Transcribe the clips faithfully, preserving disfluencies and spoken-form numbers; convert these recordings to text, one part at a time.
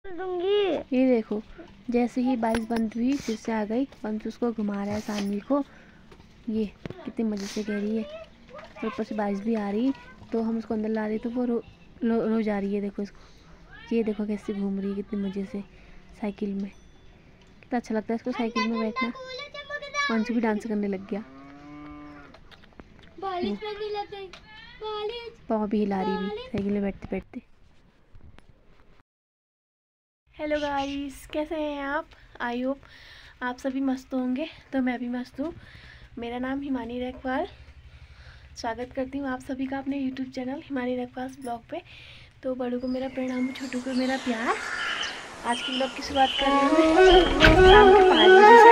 दूंगी। ये देखो, जैसे ही बारिश बंद हुई फिर से आ गई। पंच उसको घुमा रहा है सानवी को, ये कितने मज़े से कह रही है। और ऊपर से बारिश भी आ रही, तो हम उसको अंदर ला रहे तो वो रो रो, रो जा रही है। देखो इसको, ये देखो कैसे घूम रही है कितने मज़े से साइकिल में। कितना अच्छा लगता है इसको साइकिल में बैठना। पंच भी डांस करने लग गया, पाँव भी हिला रही भी साइकिल में बैठते बैठते। हेलो गाइस, कैसे हैं आप? आई होप आप सभी मस्त होंगे। तो मैं भी मस्त हूँ। मेरा नाम हिमानी रखवाल। स्वागत करती हूँ आप सभी का अपने YouTube channel Himani Rakhwal blog पे। तो बड़ों को मेरा प्रणाम, छोटों को मेरा प्यार। आज की ब्लॉग की शुरुआत कर रही हूँ शाम के पाँच बजे से।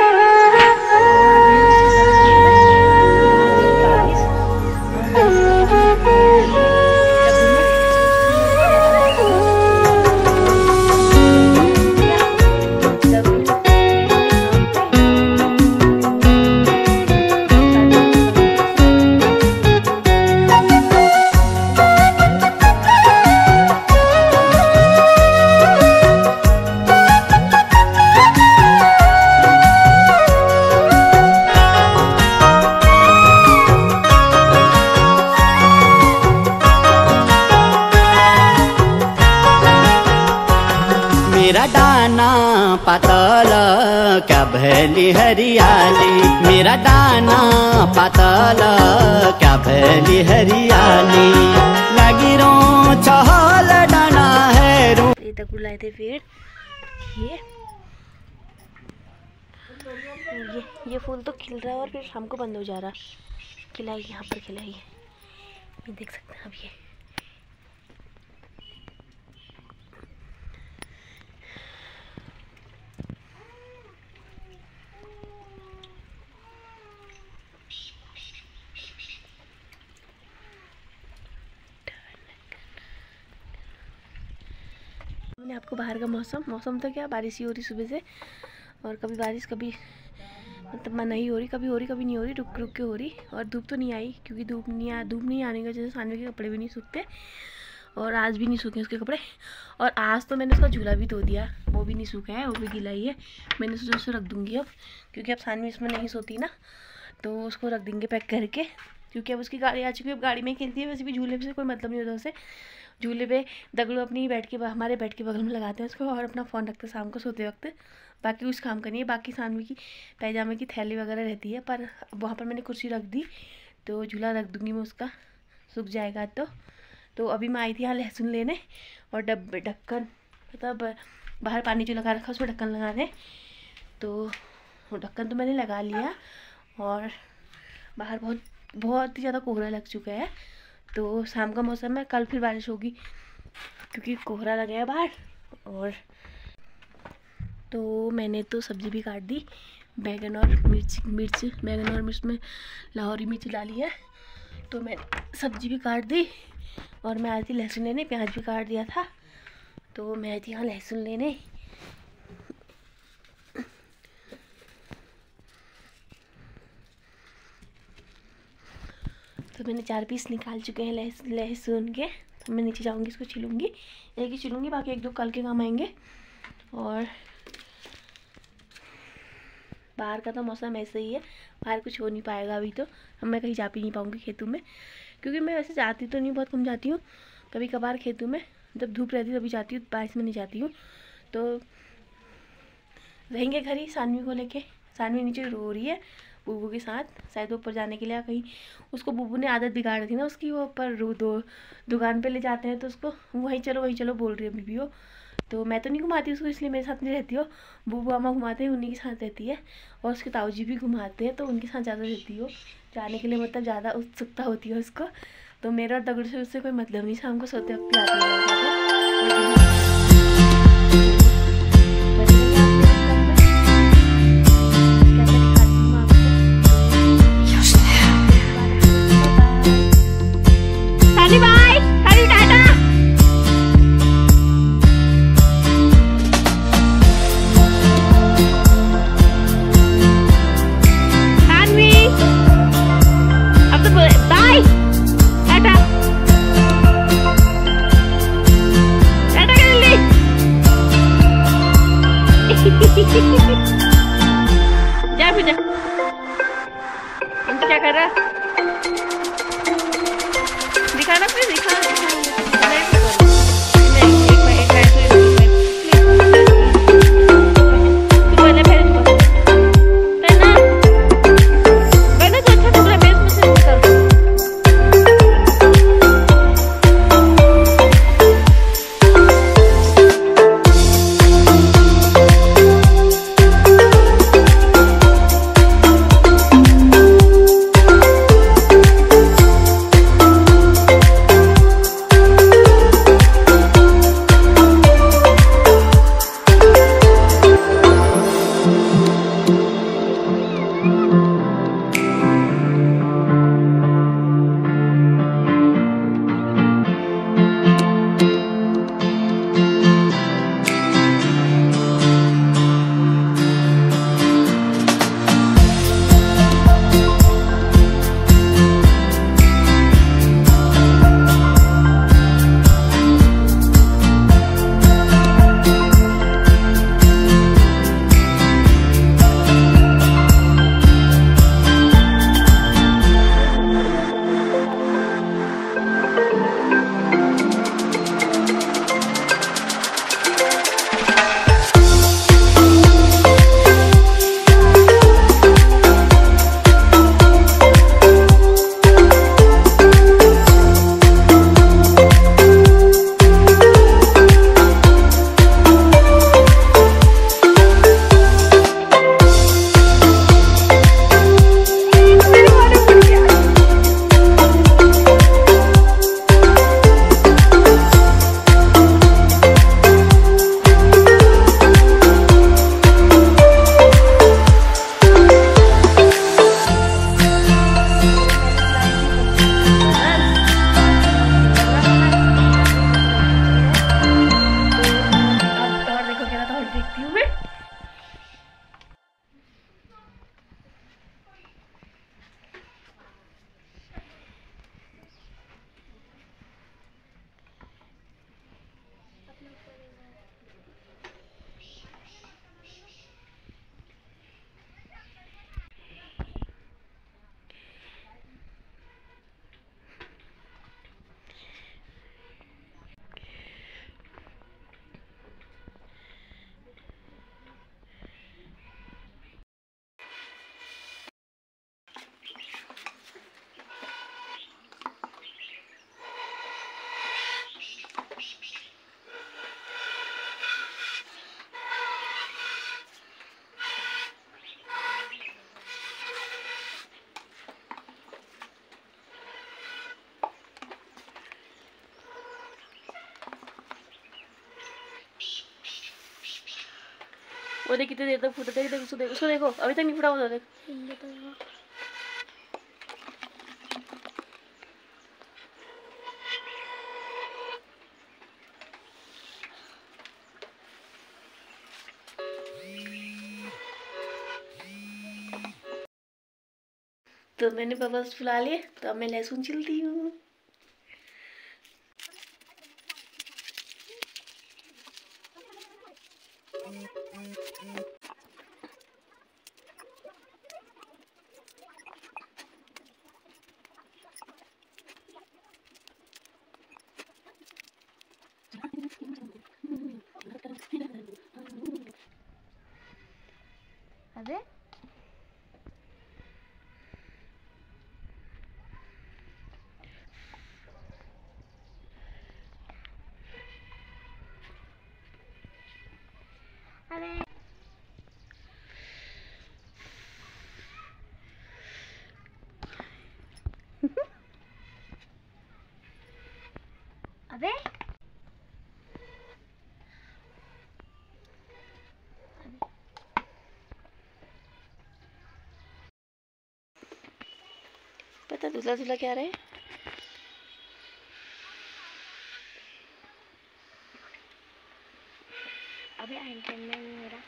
मेरा दाना पातल क्या भैली हरियाली, मेरा दाना पातल क्या भैली हरियाली, लगी रो चहल डाना है रो। ये तक बुलाए थे फिर ये ये ये फूल तो खिल रहा है और फिर शाम को बंद हो जा रहा। खिलाई यहाँ पर खिलाई, ये देख सकते हैं आप। ये मैंने आपको बाहर का मौसम मौसम तो क्या, बारिश ही हो रही सुबह से। और कभी बारिश कभी मतलब नहीं हो रही, कभी हो रही कभी नहीं हो रही, रुक रुक के हो रही। और धूप तो नहीं आई, क्योंकि धूप नहीं आ धूप नहीं आने की वजह से सानवी के कपड़े भी नहीं सूखते। और आज भी नहीं सूखे उसके कपड़े। और आज तो मैंने उसका झूला भी धो दिया, वो भी नहीं सूखा है, वो भी गीला ही है। मैंने सोचा उसको रख दूँगी अब, क्योंकि अब सानवी इसमें नहीं सोती ना, तो उसको रख देंगे पैक करके। क्योंकि अब उसकी गाड़ी आ चुकी है, अब गाड़ी में खेलती है। वैसे भी झूले से कोई मतलब नहीं होता उसे। झूले पे दगड़ू अपनी बैठ के हमारे बैठ के बगल में लगाते हैं उसको, और अपना फ़ोन रखते हैं शाम को सोते वक्त। बाकी कुछ काम करनी है। बाकी सानवी की पैजामे की थैली वगैरह रहती है, पर वहाँ पर मैंने कुर्सी रख दी, तो झूला रख दूँगी मैं उसका, सूख जाएगा तो। तो अभी मैं आई थी यहाँ लहसुन लेने, और डब्बे ढक्कन मतलब बाहर पानी जो लगा रखा उसमें ढक्कन लगाने। तो ढक्कन तो मैंने लगा लिया, और बाहर बहुत बहुत ही ज़्यादा कोहरा लग चुका है। तो शाम का मौसम है, कल फिर बारिश होगी क्योंकि कोहरा लगा है बाहर। और तो मैंने तो सब्ज़ी भी काट दी, बैगन और मिर्च मिर्च बैगन और मिर्च में लाहौरी मिर्च डाली है, तो मैं सब्ज़ी भी काट दी। और मैं आई थी लहसुन लेने, प्याज भी काट दिया था, तो मैं आई थी यहाँ लहसुन लेने। तो मैंने चार पीस निकाल चुके हैं लहसुन लहसुन के। तो मैं नीचे जाऊंगी, इसको छिलूंगी, एक ही छिलूंगी, बाकी एक दो कल के काम आएंगे। और बाहर का तो मौसम ऐसे ही है, बाहर कुछ हो नहीं पाएगा अभी तो। हम मैं कहीं जा भी नहीं पाऊंगी खेतों में, क्योंकि मैं वैसे जाती तो नहीं, बहुत कम जाती हूँ। कभी कभार खेतों में जब धूप रहती है तभी जाती हूँ, बारिश में नहीं जाती हूँ। तो रहेंगे घर ही सानवी को लेके। सानवी नीचे रो रही है बूबू के साथ, शायद ऊपर जाने के लिए कहीं। उसको बूबू ने आदत बिगाड़ दी ना उसकी, वो ऊपर दो दुकान पे ले जाते हैं तो उसको वहीं चलो वहीं चलो बोल रही है अभी भी वो। तो मैं तो नहीं घुमाती उसको, इसलिए मेरे साथ नहीं रहती हो। बूबू अम्मा घुमाते हैं, उन्हीं के साथ रहती है। और उसके ताऊ जी भी घुमाते हैं, तो उनके साथ ज़्यादा रहती हो जाने के लिए, मतलब ज़्यादा उत्सुकता होती है उसको। तो मेरा और दगड़ से उससे कोई मतलब नहीं, शाम को सोते वक्त आती है। टाटा जा फिर जा। अंत क्या कर रहा? दिखा ना फिर दिखा। वो देख कितनी देर तक फूटा। देख देख उसको देख उसको देखो अभी तक नहीं फूटा हुआ। देख तो मैंने बबल्स फुला लिए, तो अब मैं लहसुन छिलती हूँ। अबे अरे अबे पता दूसरा दूसरा क्या रहे। अभी एंट्रेन में नहीं हो रहा।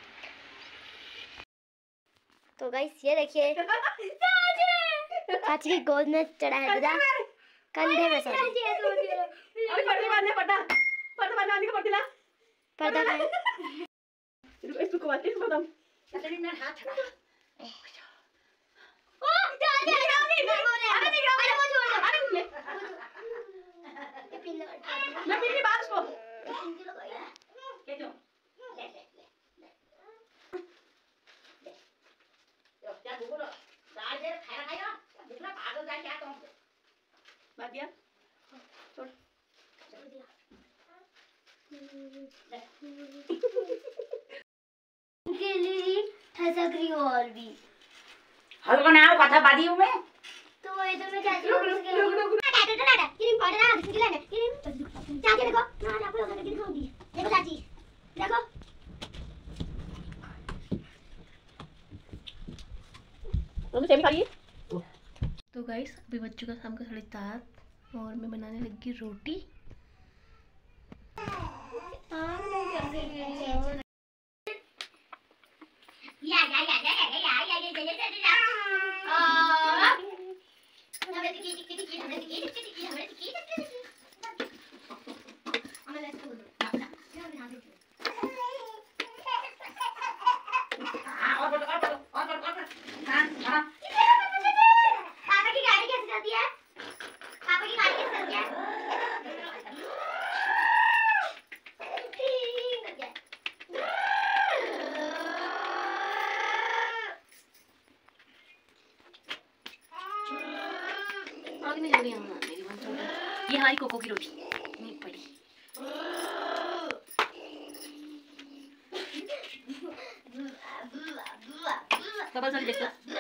तो गाइस ये देखिए चाची की गोद में चढ़ा है दादा, कंधे में सर अभी पर्दा बांधने पर्दा पर्दा बांधने वाली को पर्दा ला पर्दा का इसको को बांधते कतरी में हाथ छड़ा ओ दादी दादी अरे देखो अरे वो छोड़ दो अरे ले ये पिन लगा मैं मेरी बात सुनो पिन के लगाया के दो ले ले ले ले यो क्या बोलो दाल दे खाया खाया दूसरा पागल जाए क्या तुम बात दिया छोड़ के लिए ठसक रही हो और भी हल्का ना कथा बादी हूं मैं तो ये तो मैं चाची को उसके टाटा टाटा क्रीम पाउडर आ किसी लाना क्रीम चाची देखो ना ना आपको लगा क्रीम खाऊंगी देखो चाची देखो तुम सेम खाइए। तो गाइस अभी बज चुका शाम का साढ़े सात और मैं बनाने लगी रोटी। या या या या या या या या या या आ हमरे टिकी टिकी टिकी हमरे टिकी टिकी टिकी हमरे टिकी टिकी हमें लेट्स गो हां और बोलो और बोलो और बोलो और हां हां पापा की गाड़ी कैसे चलती है पापा की गाड़ी कैसे चलती है आगे नहीं जल्दी आना मेरी बन चल ये हमारी कोको की रोटी नहीं पड़ी डबल सारी देखो